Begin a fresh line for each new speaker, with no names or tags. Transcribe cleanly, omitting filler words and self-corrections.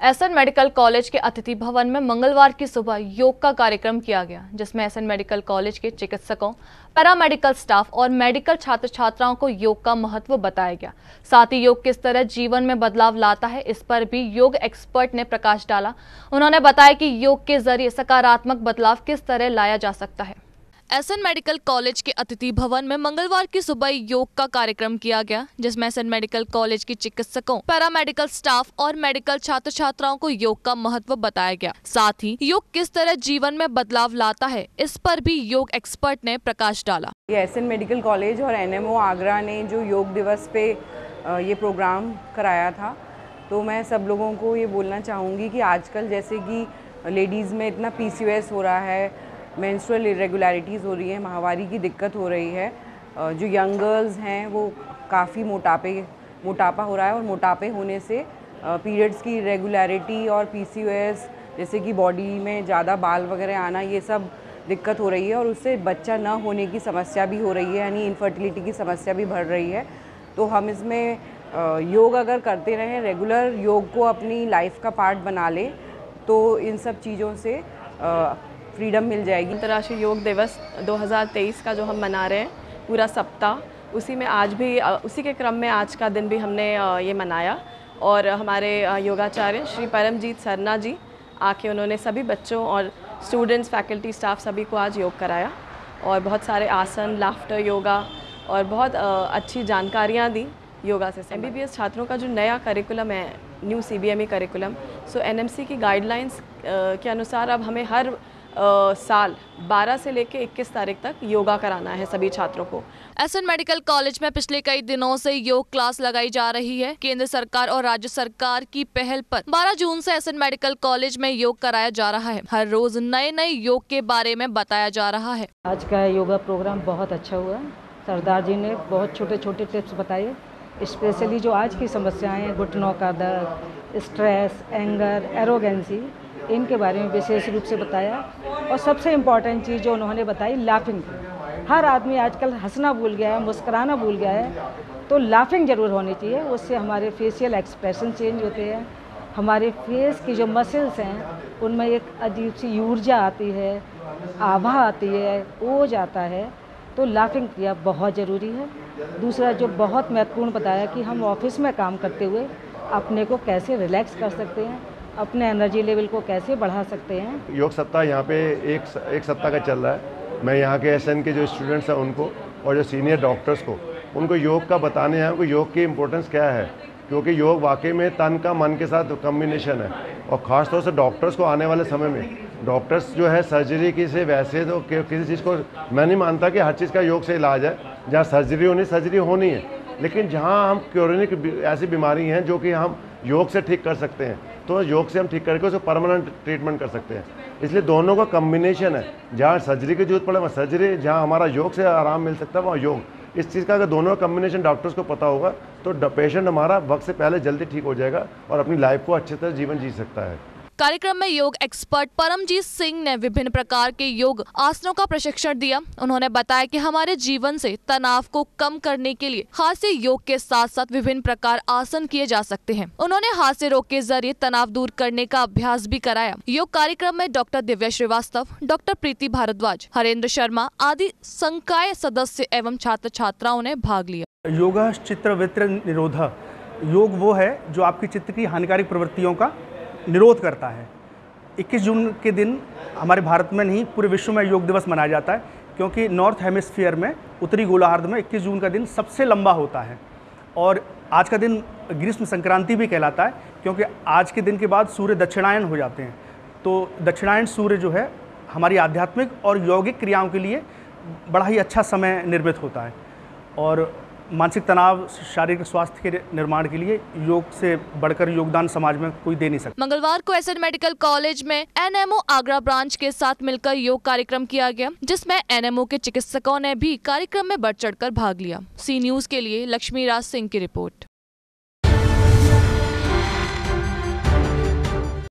SN medical college के अतिथि भवन में मंगलवार की सुबह योग का कार्यक्रम किया गया, जिसमें एसएन मेडिकल कॉलेज के चिकित्सकों, पैरामेडिकल स्टाफ और मेडिकल छात्र छात्राओं को योग का महत्व बताया गया। साथ ही योग किस तरह जीवन में बदलाव लाता है, इस पर भी योग एक्सपर्ट ने प्रकाश डाला। उन्होंने बताया कि योग के जरिए सकारात्मक बदलाव किस तरह लाया जा सकता है। एसएन मेडिकल कॉलेज के अतिथि भवन में मंगलवार की सुबह योग का कार्यक्रम किया गया, जिसमें एसएन मेडिकल कॉलेज के चिकित्सकों, पैरामेडिकल स्टाफ और मेडिकल छात्र छात्राओं को योग का महत्व बताया गया। साथ ही योग किस तरह जीवन में बदलाव लाता है, इस पर भी योग एक्सपर्ट ने प्रकाश डाला।
एसएन मेडिकल कॉलेज और एनएमओ आगरा ने जो योग दिवस पे ये प्रोग्राम कराया था, तो मैं सब लोगों को ये बोलना चाहूँगी कि आजकल जैसे कि लेडीज़ में इतना पीसीओएस हो रहा है, मेंस्ट्रुअल इरेगुलरिटीज़ हो रही है, माहवारी की दिक्कत हो रही है, जो यंग गर्ल्स हैं वो काफ़ी मोटापा हो रहा है और मोटापे होने से पीरियड्स की इरेगुलरिटी और पीसीओएस जैसे कि बॉडी में ज़्यादा बाल वगैरह आना, ये सब दिक्कत हो रही है और उससे बच्चा न होने की समस्या भी हो रही है, यानी इनफर्टिलिटी की समस्या भी बढ़ रही है। तो हम इसमें योग अगर करते रहें, रेगुलर योग को अपनी लाइफ का पार्ट बना लें, तो इन सब चीज़ों से फ्रीडम मिल जाएगी।
अंतर्राष्ट्रीय योग दिवस 2023 का जो हम मना रहे हैं पूरा सप्ताह, उसी में आज भी उसी के क्रम में आज का दिन भी हमने ये मनाया और हमारे योगाचार्य श्री परमजीत सरना जी आके उन्होंने सभी बच्चों और स्टूडेंट्स, फैकल्टी, स्टाफ सभी को आज योग कराया और बहुत सारे आसन, लाफ्टर योगा और बहुत अच्छी जानकारियाँ दी योगा से। एमबीबीएस छात्रों का जो नया करिकुलम है, new CBME curriculum, so NMC की गाइडलाइंस के अनुसार अब हमें हर साल 12 से लेकर 21 तारीख तक योगा कराना है सभी छात्रों को।
एसएन मेडिकल कॉलेज में पिछले कई दिनों से योग क्लास लगाई जा रही है। केंद्र सरकार और राज्य सरकार की पहल पर 12 जून से एसएन मेडिकल कॉलेज में योग कराया जा रहा है। हर रोज नए योग के बारे में बताया जा रहा है।
आज का योगा प्रोग्राम बहुत अच्छा हुआ। सरदार जी ने बहुत छोटे छोटे टिप्स बताए, स्पेशली जो आज की समस्याएं हैं, घुटनों का दर्द, स्ट्रेस, एंगर, एरोगेंसी, इनके बारे में विशेष रूप से बताया। और सबसे इम्पॉर्टेंट चीज़ जो उन्होंने बताई, लाफिंग। हर आदमी आजकल हंसना भूल गया है, मुस्कुराना भूल गया है, तो लाफिंग ज़रूर होनी चाहिए। उससे हमारे फेशियल एक्सप्रेशन चेंज होते हैं, हमारे फेस की जो मसल्स हैं उनमें एक अजीब सी ऊर्जा आती है, आभा आती है, ओज आता है। तो लाफिंग क्रिया बहुत ज़रूरी है। दूसरा जो बहुत महत्वपूर्ण बताया कि हम ऑफिस में काम करते हुए अपने को कैसे रिलैक्स कर सकते हैं, अपने एनर्जी लेवल को कैसे बढ़ा सकते हैं।
योग सप्ताह यहाँ पे एक सप्ताह का चल रहा है। मैं यहाँ के एसएन के जो स्टूडेंट्स हैं उनको और जो सीनियर डॉक्टर्स को, उनको योग का बताने हैं कि योग की इम्पोर्टेंस क्या है, क्योंकि योग वाकई में तन का मन के साथ कॉम्बिनेशन है। और ख़ास तौर से डॉक्टर्स को आने वाले समय में, डॉक्टर्स जो है सर्जरी की से वैसे तो किसी चीज़ को मैं नहीं मानता कि हर चीज़ का योग से इलाज है। जहाँ सर्जरी होनी है, लेकिन जहाँ हम क्रोनिक ऐसी बीमारी हैं जो कि हम योग से ठीक कर सकते हैं, तो योग से हम ठीक करके उसको परमानेंट ट्रीटमेंट कर सकते हैं। इसलिए दोनों का कॉम्बिनेशन है। जहाँ सर्जरी की जरूरत पड़े वहाँ सर्जरी, जहाँ हमारा योग से आराम मिल सकता है वहाँ योग। इस चीज़ का अगर दोनों का कॉम्बिनेशन डॉक्टर्स को पता होगा तो पेशेंट हमारा वक्त से पहले जल्दी ठीक हो जाएगा और अपनी लाइफ को अच्छे तरह जीवन जी सकता है।
कार्यक्रम में योग एक्सपर्ट परमजीत सिंह ने विभिन्न प्रकार के योग आसनों का प्रशिक्षण दिया। उन्होंने बताया कि हमारे जीवन से तनाव को कम करने के लिए हाथ से योग के साथ साथ विभिन्न प्रकार आसन किए जा सकते हैं। उन्होंने हाथ से योग के जरिए तनाव दूर करने का अभ्यास भी कराया। योग कार्यक्रम में डॉक्टर दिव्या श्रीवास्तव, डॉक्टर प्रीति भारद्वाज, हरेंद्र शर्मा आदि संकाय सदस्य एवं छात्र छात्राओं ने भाग लिया।
योगा चित्त वृत्ति निरोध। योग वो है जो आपकी चित्त की हानिकारक प्रवृत्तियों का निरोध करता है। 21 जून के दिन हमारे भारत में नहीं, पूरे विश्व में योग दिवस मनाया जाता है, क्योंकि नॉर्थ हेमिस्फीयर में, उत्तरी गोलार्ध में 21 जून का दिन सबसे लंबा होता है। और आज का दिन ग्रीष्म संक्रांति भी कहलाता है, क्योंकि आज के दिन के बाद सूर्य दक्षिणायन हो जाते हैं। तो दक्षिणायन सूर्य जो है हमारी आध्यात्मिक और यौगिक क्रियाओं के लिए बड़ा ही अच्छा समय निर्मित होता है और मानसिक तनाव, शारीरिक स्वास्थ्य के निर्माण के लिए योग से बढ़कर योगदान समाज में कोई दे नहीं सकता।
मंगलवार को एसएन मेडिकल कॉलेज में एनएमओ आगरा ब्रांच के साथ मिलकर योग कार्यक्रम किया गया, जिसमें एनएमओ के चिकित्सकों ने भी कार्यक्रम में बढ़ चढ़कर भाग लिया। सी न्यूज़ के लिए लक्ष्मी राज सिंह की रिपोर्ट।